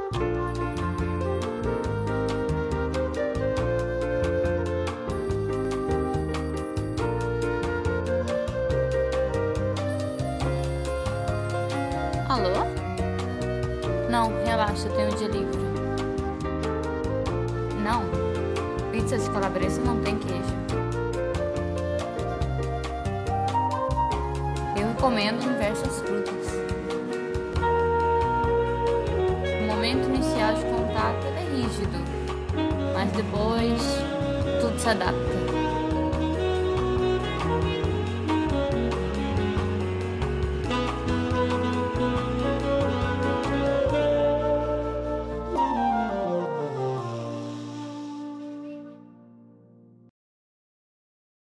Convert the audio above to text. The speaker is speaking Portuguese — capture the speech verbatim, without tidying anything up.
Alô? Não, relaxa, eu tenho um dia livre. Não, pizza de calabresa não tem queijo. Eu recomendo diversas frutas. O momento inicial de contato ele é rígido, mas depois tudo se adapta.